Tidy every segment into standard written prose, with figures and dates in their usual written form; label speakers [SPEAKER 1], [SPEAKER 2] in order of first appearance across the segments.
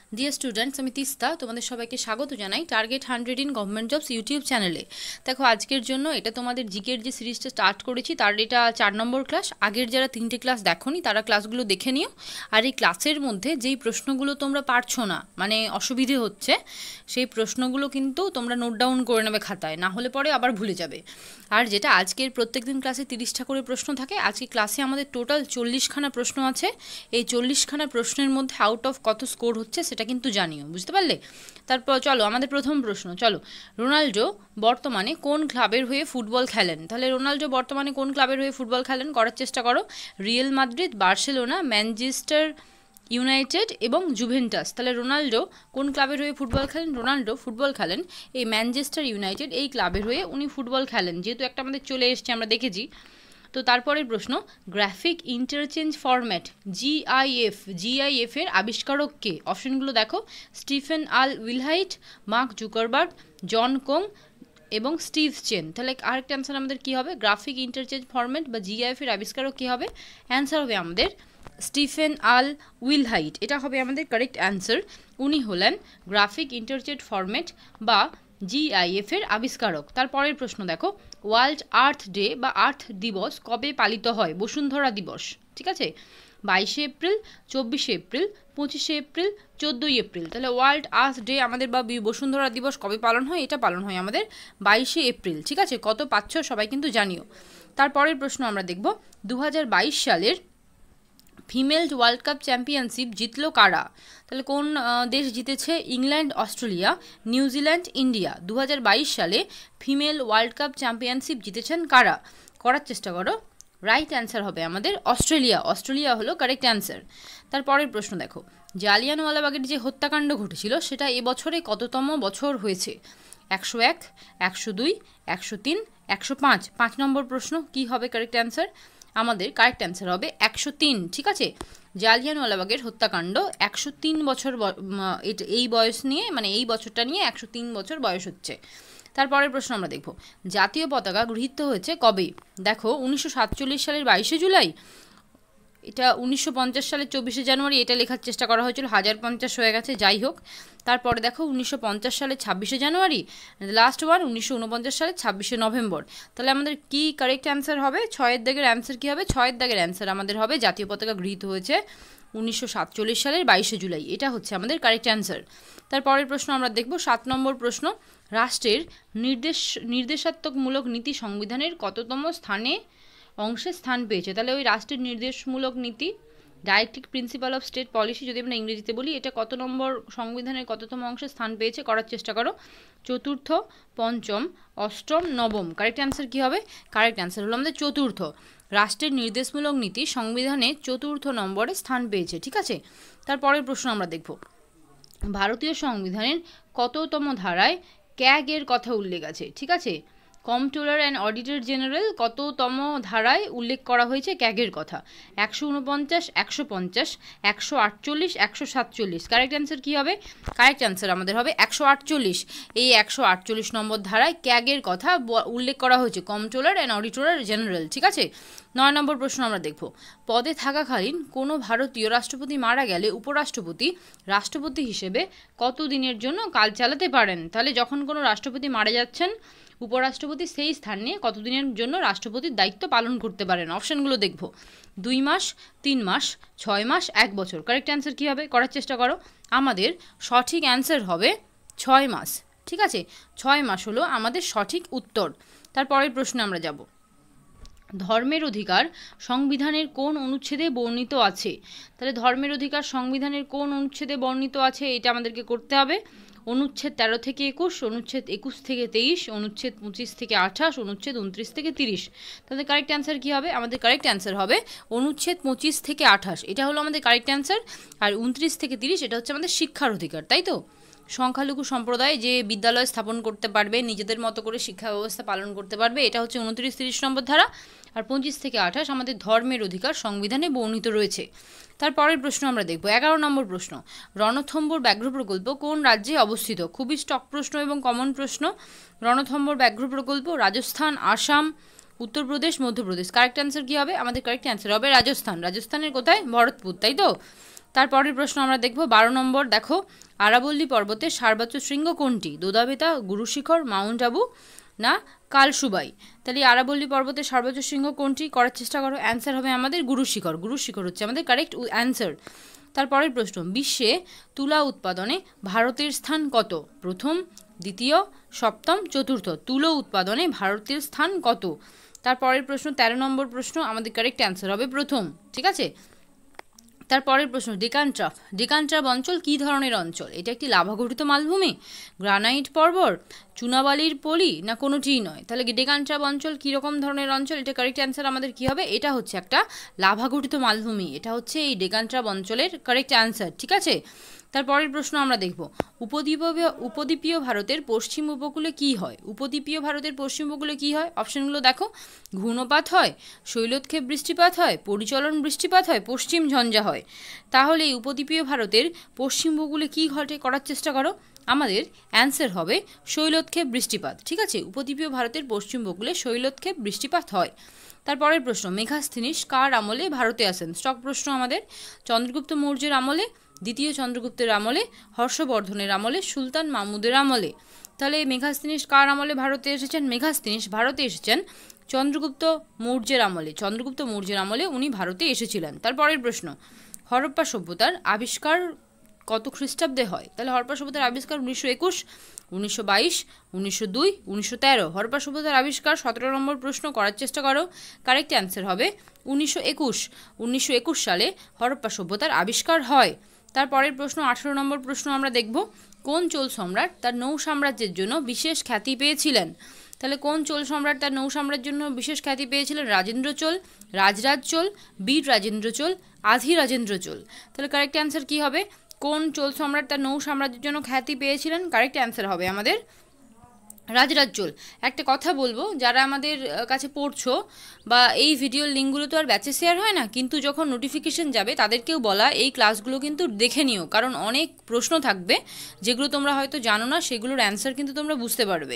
[SPEAKER 1] Dear students, আমি তিস্তা তোমাদের সবাইকে স্বাগত জানাই target 100 in government jobs YouTube চ্যানেলে। দেখো, আজকের জন্য এটা তোমাদের জিকের যে সিরিজটা স্টার্ট করেছি তার এটা 4 নম্বর ক্লাস। আগের যারা 3টে ক্লাস দেখোনি তারা ক্লাসগুলো দেখে নিও। আর এই ক্লাসের মধ্যে যেই প্রশ্নগুলো তোমরা পারছো না, মানে অসুবিধে হচ্ছে, সেই প্রশ্নগুলো কিন্তু তোমরা নোট ডাউন করে নেবে খাতায়, না হলে পরে আবার ভুলে যাবে। আর যেটা আজকের প্রত্যেকদিন ক্লাসে 30টা করে প্রশ্ন থাকে, আজকে ক্লাসে আমাদের টোটাল 40খানা প্রশ্ন আছে। এই 40খানা প্রশ্নের মধ্যে আউট অফ কত স্কোর হচ্ছে সেটা কিন্তু জানিও, বুঝতে পারলে? তারপর চলো আমাদের প্রথম প্রশ্ন। চলো, রোনাল্ডো বর্তমানে কোন ক্লাবের হয়ে ফুটবল খেলেন? তাহলে রোনাল্ডো বর্তমানে কোন ক্লাবের হয়ে ফুটবল খেলেন করার চেষ্টা করো। Real Madrid, Barcelona, Manchester United এবং জুভেন্টাস। তাহলে রোনাল্ডো কোন ক্লাবের হয়ে ফুটবল খেলেন? রোনাল্ডো ফুটবল খেলেন এই ম্যানচেস্টার ইউনাইটেড এই ক্লাবের হয়ে উনি ফুটবল খেলেন, যেহেতু একটা আমাদের চলে এসছে আমরা দেখেছি। তো তারপরের প্রশ্ন, গ্রাফিক ইন্টারচেঞ্জ ফরম্যাট জিআইএফ এর আবিষ্কারক কে? অপশনগুলো দেখো, Stephen Al Wilhite, Mark Zuckerberg, John Kong এবং স্টিভ চেন। তাহলে আরেকটা অ্যান্সার আমাদের কী হবে? গ্রাফিক ইন্টারচেঞ্জ ফরম্যাট বা জিআইএফ এর আবিষ্কারক কী হবে? অ্যান্সার হবে আমাদের স্টিফেন আল উইলহাইট। এটা হবে আমাদের কারেক্ট অ্যান্সার। উনি হলেন গ্রাফিক ইন্টারচেঞ্জ ফরম্যাট বা জিআইএফ এর আবিষ্কারক। তারপরের প্রশ্ন দেখো, ওয়ার্ল্ড আর্থ ডে বা আর্থ দিবস কবে পালিত হয়? বসুন্ধরা দিবস, ঠিক আছে? 22শে এপ্রিল, 24শে এপ্রিল, 25শে এপ্রিল, 14ই এপ্রিল। তাহলে ওয়ার্ল্ড আর্থ ডে আমাদের বা বসুন্ধরা দিবস কবে পালন হয়? এটা পালন হয় আমাদের 22শে এপ্রিল, ঠিক আছে? কত পাচ্ছ সবাই কিন্তু জানিও। তারপরের প্রশ্ন আমরা দেখব, 2022 সালের ফিমেল ওয়ার্ল্ড কাপ চ্যাম্পিয়নশিপ জিতলো কারা? তাহলে কোন দেশ জিতেছে? England, Australia, New Zealand, India. 2022 সালে ফিমেল ওয়ার্ল্ড কাপ চ্যাম্পিয়নশিপ জিতেছেন কারা? করার চেষ্টা করো। রাইট অ্যান্সার হবে আমাদের অস্ট্রেলিয়া। অস্ট্রেলিয়া হলো কারেক্ট অ্যান্সার। তারপরের প্রশ্ন দেখো, জালিয়ানওয়ালাবাগের যে হত্যাকাণ্ড ঘটেছিল সেটা এবছরে কততম বছর হয়েছে? 101, 102, 103, 105। 5 নম্বর প্রশ্ন, কি হবে কারেক্ট অ্যান্সার? আমাদের কারেক্ট অ্যান্সার হবে 103, ঠিক আছে? জালিয়ানওয়ালাবাগের হত্যাকাণ্ড 103 বছর এই বয়স নিয়ে, মানে এই বছরটা নিয়ে 103 বছর বয়স হচ্ছে। তারপরের প্রশ্ন আমরা দেখব, জাতীয় পতাকা গৃহীত হয়েছে কবে? দেখো, 1947 সালের 22শে জুলাই, এটা 1950 সালের 24শে জানুয়ারি, এটা লেখার চেষ্টা করা হয়েছিল, 1050 হয়ে গেছে, যাই হোক। তারপরে দেখো 1950 সালের 26শে জানুয়ারি, লাস্ট ওয়ান 1949 সালের 26শে নভেম্বর। তাহলে আমাদের কি কারেক্ট অ্যান্সার হবে? 6এর দাগের অ্যান্সার কী হবে? 6এর দাগের অ্যান্সার আমাদের হবে জাতীয় পতাকা গৃহীত হয়েছে 1947 সালের 22শে জুলাই। এটা হচ্ছে আমাদের কারেক্ট অ্যান্সার। তারপরের প্রশ্ন আমরা দেখব 7 নম্বর প্রশ্ন, রাষ্ট্রের নির্দেশাত্মকমূলক নীতি সংবিধানের কততম অংশে স্থান পেয়েছে? তাহলে ওই রাষ্ট্রের নির্দেশমূলক নীতি, directive principle of state policy যদি আমরা ইংরেজিতে বলি, এটা কত নম্বর সংবিধানের কততম অংশে স্থান পেয়েছে করার চেষ্টা করো। 4র্থ, 5ম, 8ম, 9ম। কারেক্ট অ্যান্সার কী হবে? কারেক্ট অ্যান্সার হলো আমাদের 4র্থ। রাষ্ট্রের নির্দেশমূলক নীতি সংবিধানে 4র্থ নম্বরে স্থান পেয়েছে, ঠিক আছে? তারপরের প্রশ্ন আমরা দেখব, ভারতীয় সংবিধানের কততম ধারায় ক্যাগের কথা উল্লেখ আছে? ঠিক আছে, কম্পট্রোলার অ্যান্ড অডিটর জেনারেল কততম ধারায় উল্লেখ করা হয়েছে ক্যাগের কথা? 149, 150, 148, 147। কারেক্ট অ্যান্সার কী হবে? কারেক্ট অ্যান্সার আমাদের হবে 148। এই 148 নম্বর ধারায় ক্যাগের কথা উল্লেখ করা হয়েছে, কম্পট্রোলার অ্যান্ড অডিটর জেনারেল, ঠিক আছে? 9 নম্বর প্রশ্ন আমরা দেখব, পদে থাকাকালীন কোনো ভারতীয় রাষ্ট্রপতি মারা গেলে উপরাষ্ট্রপতি রাষ্ট্রপতি হিসেবে কত দিনের জন্য কাল চালাতে পারেন? তাহলে যখন কোনো রাষ্ট্রপতি মারা যাচ্ছেন, উপরাষ্ট্রপতি সেই স্থান নিয়ে কতদিনের জন্য রাষ্ট্রপতির দায়িত্ব পালন করতে পারেন? অপশানগুলো দেখব, 2 মাস, 3 মাস, 6 মাস, 1 বছর। কারেক্ট অ্যান্সার কী হবে? করার চেষ্টা করো। আমাদের সঠিক অ্যান্সার হবে 6 মাস, ঠিক আছে? 6 মাস হলো আমাদের সঠিক উত্তর। তারপরের প্রশ্নে আমরা যাব, ধর্মের অধিকার সংবিধানের কোন অনুচ্ছেদে বর্ণিত আছে? তাহলে ধর্মের অধিকার সংবিধানের কোন অনুচ্ছেদে বর্ণিত আছে এটা আমাদেরকে করতে হবে। অনুচ্ছেদ 13 থেকে 21, অনুচ্ছেদ 21 থেকে 23, অনুচ্ছেদ 25 থেকে 28, অনুচ্ছেদ 29 থেকে 30। তাহলে কারেক্ট অ্যান্সার কী হবে? আমাদের কারেক্ট অ্যান্সার হবে অনুচ্ছেদ 25 থেকে 28, এটা হলো আমাদের কারেক্ট অ্যান্সার। আর 29 থেকে 30 এটা হচ্ছে আমাদের শিক্ষার অধিকার, তাই তো? সংখ্যালঘু সম্প্রদায় যে বিদ্যালয় স্থাপন করতে পারবে, নিজেদের মতো করে শিক্ষা ব্যবস্থা পালন করতে পারবে, এটা হচ্ছে 29-30 নম্বর ধারা। আর 25 থেকে 28 আমাদের ধর্মের অধিকার সংবিধানে বর্ণিত রয়েছে। তারপরের প্রশ্ন আমরা দেখব, 11 নম্বর প্রশ্ন, রণথম্বর ব্যাঘ্র প্রকল্প কোন রাজ্যে অবস্থিত? খুবই স্টক প্রশ্ন এবং কমন প্রশ্ন। রণথম্বর ব্যাঘ্র প্রকল্প রাজস্থান, আসাম, উত্তরপ্রদেশ, মধ্যপ্রদেশ। কারেক্ট অ্যান্সার কী হবে? আমাদের কারেক্ট অ্যান্সার হবে রাজস্থান। রাজস্থানের কোথায়? ভরতপুর, তাই তো? তারপরের প্রশ্ন আমরা দেখব 12 নম্বর। দেখো, আরাবল্লী পর্বতের সর্বোচ্চ শৃঙ্গ কোনটি? দোদাবেতা, গুরুশিখর, মাউন্ট আবু না কালসুবাই? তাহলে আরাবল্লী পর্বতের সর্বোচ্চ শৃঙ্গ কোনটি করার চেষ্টা করো। অ্যান্সার হবে আমাদের গুরুশিখর। গুরুশিখর হচ্ছে আমাদের কারেক্ট অ্যান্সার। তারপরের প্রশ্ন, বিশ্বে তুলা উৎপাদনে ভারতের স্থান কত? প্রথম, দ্বিতীয়, সপ্তম, চতুর্থ? তুলো উৎপাদনে ভারতের স্থান কত? তারপরের প্রশ্ন 13 নম্বর প্রশ্ন, আমাদের কারেক্ট অ্যান্সার হবে প্রথম। ঠিক আছে। তারপরের প্রশ্ন, ডেকানট্রাপ। ডেকানট্রাপ অঞ্চল কী ধরনের অঞ্চল? এটা একটি লাভাগঠিত মালভূমি, গ্রানাইট পর্বত, চুনাবালির পলি না কোনোটিই নয়? তাহলে ডেকানট্রাপ অঞ্চল কীরকম ধরনের অঞ্চল? এটা কারেক্ট অ্যান্সার আমাদের কী হবে? এটা হচ্ছে একটা লাভাগঠিত মালভূমি। এটা হচ্ছে এই ডেকানট্রাপ অঞ্চলের কারেক্ট অ্যান্সার। ঠিক আছে। তারপরের প্রশ্ন আমরা দেখব, উপদ্বীপীয় ভারতের পশ্চিম উপকূলে কি হয়? উপদ্বীপীয় ভারতের পশ্চিম উপকূলে কি হয়? অপশনগুলো দেখো, ঘূর্ণপাত হয়, শৈলক্ষেপ বৃষ্টিপাত হয়, পরিচলন বৃষ্টিপাত হয়, পশ্চিম ঝঞ্ঝা হয়। তাহলে এই উপদ্বীপীয় ভারতের পশ্চিম উপকূলে কি ঘটে করার চেষ্টা করো। আমাদের অ্যান্সার হবে শৈলক্ষেপ বৃষ্টিপাত। ঠিক আছে। উপদ্বীপীয় ভারতের পশ্চিম উপকূলে শৈলক্ষেপ বৃষ্টিপাত হয়। তারপরের প্রশ্ন, মেঘাস্থিনিস কার আমলে ভারতে আসেন? স্টক প্রশ্ন আমাদের। চন্দ্রগুপ্ত মৌর্যের আমলে, দ্বিতীয় চন্দ্রগুপ্তের আমলে, হর্ষবর্ধনের আমলে, সুলতান মাহমুদের আমলে? তাহলে মেঘাস্থিনিস কার আমলে ভারতে এসেছেন? মেঘাস্থিনিস ভারতে এসেছেন চন্দ্রগুপ্ত মৌর্যের আমলে। চন্দ্রগুপ্ত মৌর্যের আমলে উনি ভারতে এসেছিলেন। তারপরের প্রশ্ন, হরপ্পা সভ্যতার আবিষ্কার কত খ্রিস্টাব্দে হয়? তাহলে হরপ্পা সভ্যতার আবিষ্কার 1921, 1922, 1902, 1913। হরপ্পা সভ্যতার আবিষ্কার 17 নম্বর প্রশ্ন করার চেষ্টা করো। কারেক্ট অ্যান্সার হবে 1921। 1921 সালে হরপ্পা সভ্যতার আবিষ্কার হয়। তারপরের প্রশ্ন 18 নম্বর প্রশ্ন আমরা দেখব, কোন চোল সম্রাট তার নৌ সাম্রাজ্যের জন্য বিশেষ খ্যাতি পেয়েছিলেন? তাহলে কোন চোল সম্রাট তার নৌ সাম্রাজ্যের জন্য বিশেষ খ্যাতি পেয়েছিলেন? রাজেন্দ্র চোল, রাজরাজ চোল, বীর রাজেন্দ্র চোল, আধি রাজেন্দ্র চোল? তাহলে কারেক্ট অ্যান্সার কি হবে? কোন চোল সম্রাট তার নৌ সাম্রাজ্যের জন্য খ্যাতি পেয়েছিলেন? কারেক্ট অ্যান্সার হবে আমাদের রাজরাজ চোল। একটা কথা বলবো, যারা আমাদের কাছে পড়ছো বা এই ভিডিওর লিঙ্কগুলো তো আর ব্যাচে শেয়ার হয় না, কিন্তু যখন নোটিফিকেশন যাবে তাদেরকেও বলা এই ক্লাসগুলো কিন্তু দেখে নিও, কারণ অনেক প্রশ্ন থাকবে যেগুলো তোমরা হয়তো জানো না, সেগুলোর অ্যান্সার কিন্তু তোমরা বুঝতে পারবে।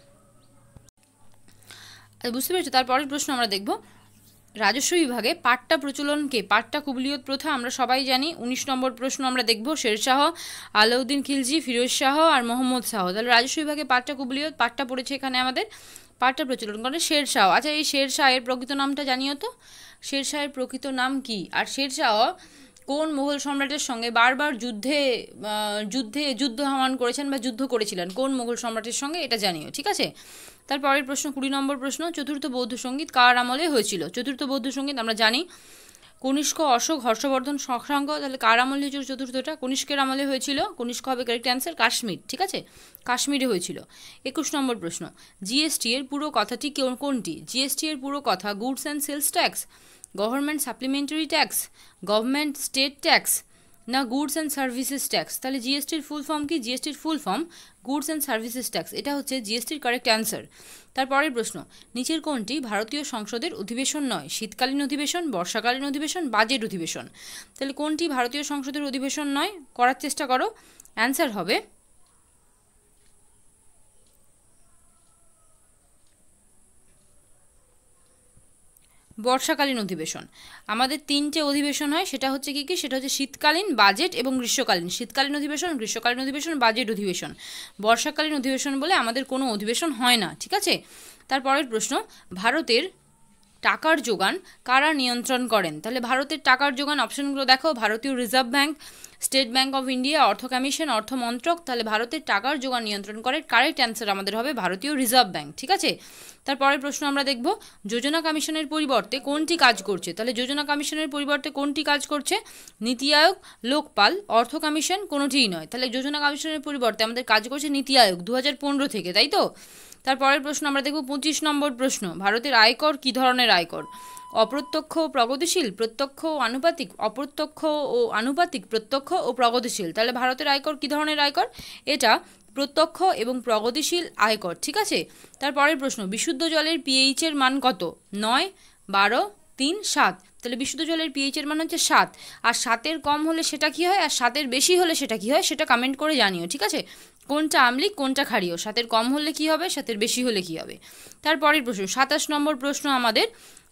[SPEAKER 1] বুঝতে পেরেছো? তারপরের প্রশ্ন আমরা দেখব, রাজস্ব বিভাগে পাট্টা প্রচলনকে পাট্টা কুবলিয়ত প্রথা আমরা সবাই জানি। 19 নম্বর প্রশ্ন আমরা দেখব, শেরশাহ, আলাউদ্দিন খিলজি, ফিরোজ শাহ আর মোহাম্মদ শাহ। তাহলে রাজস্ব বিভাগে পাট্টা কুবলিয়ত, পাট্টা পড়েছে এখানে আমাদের, পাট্টা প্রচলন করে শেরশাহ। আচ্ছা, এই শেরশাহের প্রকৃত নামটা জানিও তো, শেরশাহের প্রকৃত নাম কি? আর শেরশাহ কোন মুঘল সম্রাটের সঙ্গে বারবার যুদ্ধ আহ্বান করেছেন বা যুদ্ধ করেছিলেন? কোন মুঘল সম্রাটের সঙ্গে এটা জানিও। ঠিক আছে। তারপরের প্রশ্ন 20 নম্বর প্রশ্ন, চতুর্থ বৌদ্ধ সঙ্গীত কার আমলে হয়েছিল? চতুর্থ বৌদ্ধ সঙ্গীত আমরা জানি কনিষ্ক, অশোক, হর্ষবর্ধন, শশাঙ্ক। তাহলে কার আমলে হয়েছিল চতুর্থটা? কনিষ্কের আমলে হয়েছিল। কনিষ্ক হবে কারেক্ট অ্যান্সার। কাশ্মীর। ঠিক আছে, কাশ্মীরে হয়েছিল। 21 নম্বর প্রশ্ন, জিএসটি এর পুরো কথাটি কোনটি? জিএসটি এর পুরো কথা goods and sales tax, government supplementary tax, government state tax না গুডস অ্যান্ড সার্ভিসেস ট্যাক্স? তাহলে জিএসটির ফুল ফর্ম কি? জিএসটির full form goods and services tax. এটা হচ্ছে জিএসটির কারেক্ট অ্যান্সার। তারপরের প্রশ্ন, নিচের কোনটি ভারতীয় সংসদের অধিবেশন নয়? শীতকালীন অধিবেশন, বর্ষাকালীন অধিবেশন, বাজেট অধিবেশন? তাহলে কোনটি ভারতীয় সংসদের অধিবেশন নয় করার চেষ্টা করো। অ্যান্সার হবে বর্ষাকালীন অধিবেশন। আমাদের 3টে অধিবেশন হয়, সেটা হচ্ছে কি কি? সেটা হচ্ছে শীতকালীন, বাজেট এবং গ্রীষ্মকালীন। শীতকালীন অধিবেশন, গ্রীষ্মকালীন অধিবেশন, বাজেট অধিবেশন। বর্ষাকালীন অধিবেশন বলে আমাদের কোনো অধিবেশন হয় না। ঠিক আছে। তারপরের প্রশ্ন, ভারতের টাকার যোগান কারা নিয়ন্ত্রণ করেন? তাহলে ভারতের টাকার যোগান অপশনগুলো দেখো, ভারতীয় reserve bank, State Bank of India, অর্থ কমিশন, অর্থ মন্ত্রক। তাহলে ভারতের টাকার যোগান নিয়ন্ত্রণ করে কারেক্ট অ্যান্সার আমাদের হবে ভারতীয় রিজার্ভ ব্যাংক। ঠিক আছে। তারপরের প্রশ্ন আমরা দেখব, যোজনা কমিশনের পরিবর্তে কোনটি কাজ করছে? তাহলে যোজনা কমিশনের পরিবর্তে কোনটি কাজ করছে? নীতি আয়োগ, লোকপাল, অর্থ কমিশন, কোনোটিই নয়। তাহলে যোজনা কমিশনের পরিবর্তে আমাদের কাজ করছে নীতি আয়োগ 2015 থেকে, তাই তো? তারপরের প্রশ্ন আমরা দেখব 25 নম্বর প্রশ্ন, ভারতের আয়কর কী ধরনের আয়কর? অপ্রত্যক্ষ ও প্রগতিশীল, প্রত্যক্ষ ও আনুপাতিক, অপ্রত্যক্ষ ও আনুপাতিক, প্রত্যক্ষ ও প্রগতিশীল? তাহলে ভারতের আয়কর কী ধরনের আয়কর? এটা প্রত্যক্ষ এবং প্রগতিশীল আয়কর। ঠিক আছে। তারপরের প্রশ্ন, বিশুদ্ধ জলের পিএইচ এর মান কত? 9, 12, 3, 7? তাহলে বিশুদ্ধ জলের পিএইচ এর মান হচ্ছে 7। আর 7-এর কম হলে সেটা কি হয়, আর 7-এর বেশি হলে সেটা কি হয়, সেটা কমেন্ট করে জানিও। ঠিক আছে। কোনটা আমলিক, কোনটা ক্ষারীয়? 7-এর কম হলে কি হবে, 7-এর বেশি হলে কি হবে? তারপরের প্রশ্ন 27 নম্বর প্রশ্ন আমাদের,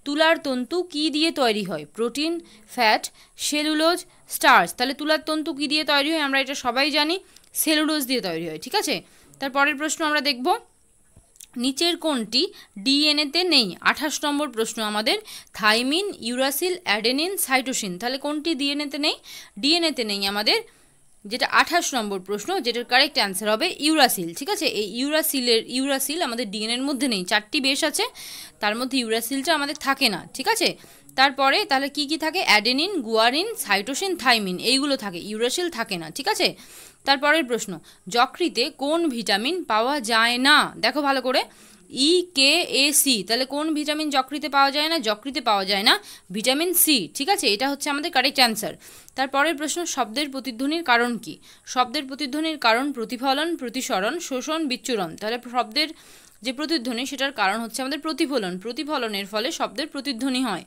[SPEAKER 1] তুলার তন্তু কি দিয়ে তৈরি হয়? Protein, fat, cellulose, starch. তাহলে তুলার তন্তু কি দিয়ে তৈরি হয়? আমরা এটা সবাই জানি, সেলুলোজ দিয়ে তৈরি হয়। ঠিক আছে, তারপরের প্রশ্ন আমরা দেখব, নিচের কোনটি ডিএনএতে নেই? 28 নম্বর প্রশ্ন আমাদের, থাইমিন, ইউরাসিল, অ্যাডেনিন, সাইটোসিন। তাহলে কোনটি ডিএনএতে নেই? ডিএনএতে নেই আমাদের, যেটা 28 নম্বর প্রশ্ন, যেটার কারেক্ট অ্যান্সার হবে ইউরাসিল। ঠিক আছে, এই ইউরাসিল আমাদের ডিএনএর মধ্যে নেই। 4টি বেস আছে, তার মধ্যে ইউরাসিলটা আমাদের থাকে না। ঠিক আছে, তারপরে তাহলে কি কি থাকে? অ্যাডেনিন, গুয়ারিন, সাইটোসিন, থাইমিন, এইগুলো থাকে, ইউরাসিল থাকে না। ঠিক আছে, তারপরের প্রশ্ন, যকৃতে কোন ভিটামিন পাওয়া যায় না? দেখো ভালো করে, EKAC। তাহলে কোন ভিটামিন যকৃতে পাওয়া যায় না? যকৃতে পাওয়া যায় না ভিটামিন সি। ঠিক আছে, এটা হচ্ছে আমাদের কারেক্ট অ্যান্সার। তারপরের প্রশ্ন, শব্দের প্রতিধ্বনির কারণ কি? শব্দের প্রতিধ্বনির কারণ প্রতিফলন, প্রতিসরণ, শোষণ, বিচ্ছুরণ। তাহলে শব্দের যে প্রতিধ্বনি সেটার কারণ হচ্ছে আমাদের প্রতিফলন, প্রতিফলনের ফলে শব্দের প্রতিধ্বনি হয়।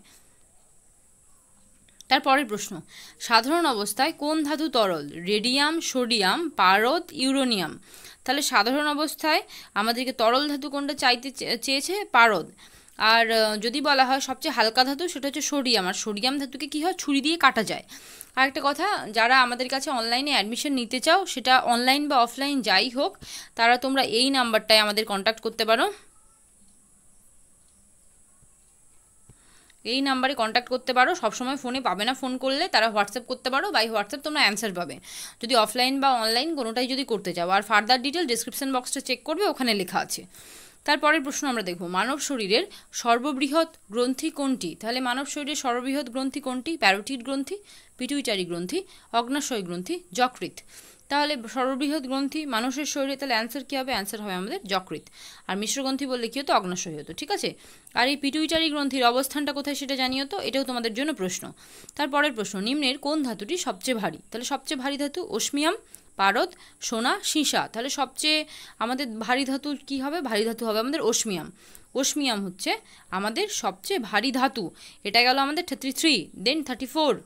[SPEAKER 1] তারপরের প্রশ্ন, সাধারণ অবস্থায় কোন ধাতু তরল? রেডিয়াম, সোডিয়াম, পারদ, ইউরেনিয়াম। তাহলে সাধারণ অবস্থায় আমাদেরকে তরল ধাতু কোনটা চাইতে চেয়েছে? পারদ। আর যদি বলা হয় সবচেয়ে হালকা ধাতু, সেটা হচ্ছে সোডিয়াম। আর সোডিয়াম ধাতুকে কী হয়? ছুরি দিয়ে কাটা যায়। আর একটা কথা, যারা আমাদের কাছে অনলাইনে অ্যাডমিশন নিতে চাও, সেটা অনলাইন বা অফলাইন যাই হোক, তারা তোমরা এই নাম্বারটায় আমাদের কন্ট্যাক্ট করতে পারো। এই নাম্বারে কন্ট্যাক্ট করতে পারো। সবসময় ফোনে পাবে না, ফোন করলে তারা হোয়াটসঅ্যাপ করতে পারো, বাই হোয়াটসঅ্যাপ তোমরা অ্যান্সার পাবে, যদি অফলাইন বা অনলাইন কোনোটাই যদি করতে চাও। আর ফার্দার ডিটেল ডিসক্রিপশন বক্সটা চেক করবে, ওখানে লেখা আছে। তারপরের প্রশ্ন আমরা দেখব, মানব শরীরের সর্ববৃহৎ গ্রন্থি কোনটি? তাহলে মানব শরীরের সর্ববৃহৎ গ্রন্থি কোনটি? প্যারোটিড গ্রন্থি, পিটুইটারি গ্রন্থি, অগ্নাশয় গ্রন্থি, যকৃৎ। তাহলে সর্ববৃহৎ গ্রন্থি মানুষের শরীরে, তাহলে অ্যান্সার কী হবে? অ্যান্সার হবে আমাদের যকৃৎ। আর মিশ্র গ্রন্থি বললে কী হতো? অগ্নাশয় হতো। ঠিক আছে, আর এই পিটুইটারি গ্রন্থির অবস্থানটা কোথায় সেটা জানিও তো, এটাও তোমাদের জন্য প্রশ্ন। তারপরের প্রশ্ন, নিম্নের কোন ধাতুটি সবচেয়ে ভারী? তাহলে সবচেয়ে ভারী ধাতু অসমিয়াম, পারদ, সোনা, সীসা। তাহলে সবচেয়ে আমাদের ভারী ধাতু কি হবে? ভারী ধাতু হবে আমাদের অসমিয়াম। অসমিয়াম হচ্ছে আমাদের সবচেয়ে ভারী ধাতু। এটা গেল আমাদের 33। দেন 34,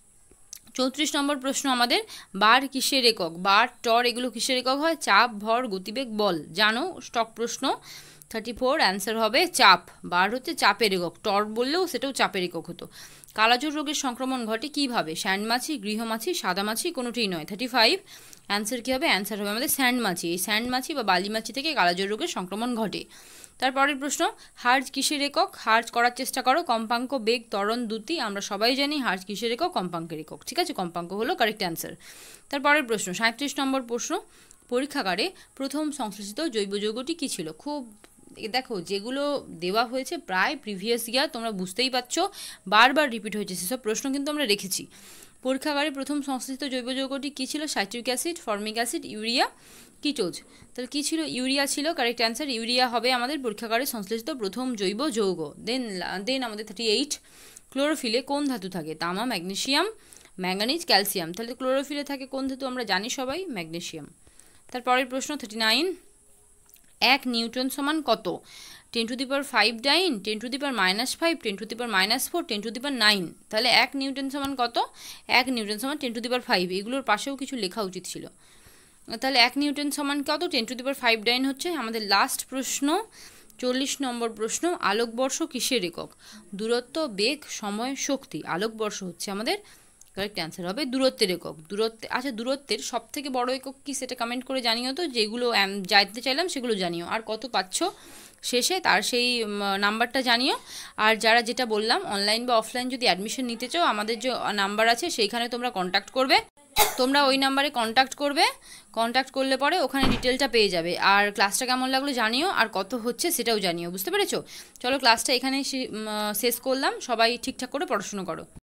[SPEAKER 1] 34 নম্বর প্রশ্ন আমাদের, বার কিসের একক? বার, টর এগুলো কিসের একক হয়? চাপ, ভর, গতিবেগ, বল। জানো, স্টক প্রশ্ন। 34 অ্যান্সার হবে চাপ। বার হচ্ছে চাপের একক, টর বললেও সেটাও চাপের একক হতো। কালাজ্বর রোগের সংক্রমণ ঘটে কীভাবে? স্যান্ডমাছি, গৃহমাছি, সাদামাছি, কোনোটিই নয়। 35 অ্যান্সার কী হবে? অ্যান্সার হবে আমাদের স্যান্ডমাছি। এই স্যান্ডমাছি বা বালিমাছি থেকে কালাজ্বর রোগের সংক্রমণ ঘটে। তারপরের প্রশ্ন, হার্জ কিসের একক? হার্জ করার চেষ্টা করো। কম্পাঙ্ক, বেগ, ত্বরণ, দ্যুতি। আমরা সবাই জানি হার্জ কিসের একক? কম্পাঙ্কের একক। ঠিক আছে, কম্পাঙ্ক হলো কারেক্ট অ্যান্সার। তারপরের প্রশ্ন, 37 নম্বর প্রশ্ন, পরীক্ষাগারে প্রথম সংশ্লেষিত জৈব যৌগটি কী ছিল? খুব দেখো, যেগুলো দেওয়া হয়েছে প্রায় প্রিভিয়াস ইয়ার, তোমরা বুঝতেই পারছো, বারবার রিপিট হয়েছে, সেসব প্রশ্ন কিন্তু আমরা রেখেছি। পরীক্ষাগারে প্রথম সংশ্লেষিত জৈব যৌগটি কী ছিল? Citric acid, formic acid, urea, ketose. তাহলে কী ছিল? ইউরিয়া ছিল কারেক্ট অ্যান্সার। ইউরিয়া হবে আমাদের পরীক্ষাগারে সংশ্লেষিত প্রথম জৈব যৌগ। দেন আমাদের 38, ক্লোরোফিলে কোন ধাতু থাকে? তামা, ম্যাগনেসিয়াম, ম্যাঙ্গানিজ, ক্যালসিয়াম। তাহলে ক্লোরোফিলে থাকে কোন ধাতু? আমরা জানি সবাই, ম্যাগনেসিয়াম। তারপরের প্রশ্ন 39, 1 নিউটন সমান কত? 10⁵ ডাইন, 10⁻⁵, 10⁻⁴, 10⁹। তাহলে 1 নিউটন সমান কত? 1 নিউটন সমান 10⁵। এগুলোর পাশেও কিছু লেখা উচিত ছিল। তাহলে 1 নিউটন সমান কত? 10⁵ ডাইন হচ্ছে আমাদের লাস্ট প্রশ্ন। 40 নম্বর প্রশ্ন, আলোকবর্ষ কিসের একক? দূরত্ব, বেগ, সময়, শক্তি। আলোকবর্ষ হচ্ছে আমাদের কারেক্ট অ্যান্সার হবে দূরত্বের একক। আচ্ছা, দূরত্বের সব থেকে বড় একক কি সেটা কমেন্ট করে জানিও তো, যেগুলো জানতে চাইলাম সেগুলো জানিও। আর কত পাচ্ছ শেষে তার সেই নাম্বারটা জানিও। আর যারা যেটা বললাম, অনলাইন বা অফলাইন যদি অ্যাডমিশন নিতে চাও, আমাদের যে নাম্বার আছে সেইখানে তোমরা কন্ট্যাক্ট করবে। তোমরা ওই নাম্বারে কন্ট্যাক্ট করবে, কন্ট্যাক্ট করলে পরে ওখানে ডিটেলটা পেয়ে যাবে। আর ক্লাসটা কেমন লাগলো জানিও, আর কত হচ্ছে সেটাও জানিও। বুঝতে পেরেছো? চলো, ক্লাসটা এখানে শেষ করলাম। সবাই ঠিকঠাক করে পড়াশুনো করো।